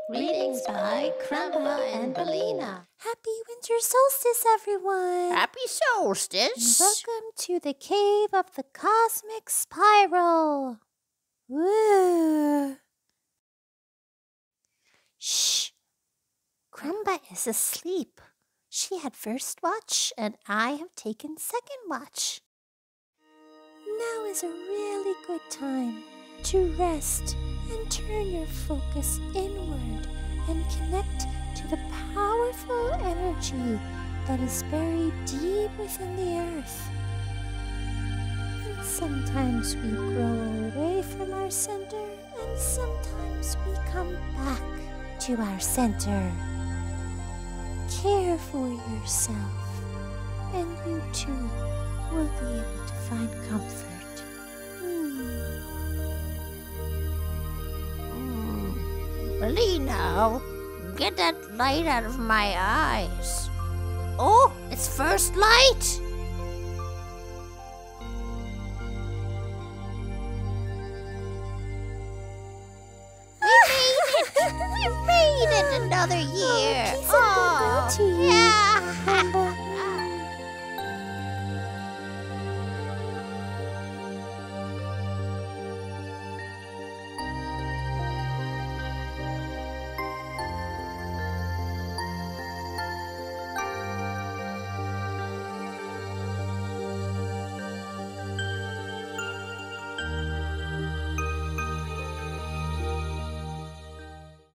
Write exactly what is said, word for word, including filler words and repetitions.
Greetings by Krumba and Bellina. Happy Winter Solstice, everyone! Happy Solstice! Welcome to the cave of the cosmic spiral. Woo! Shh! Krumba is asleep. She had first watch, and I have taken second watch. Now is a really good time to rest and turn your focus inward and connect to the powerful energy that is buried deep within the earth. And sometimes we grow away from our center, and sometimes we come back to our center. Care for yourself, and you too will be able to find comfort. Bellina, get that light out of my eyes. Oh, it's first light! We made it! We made it another year! Oh, peace and goodwill to you, yeah! Krumba.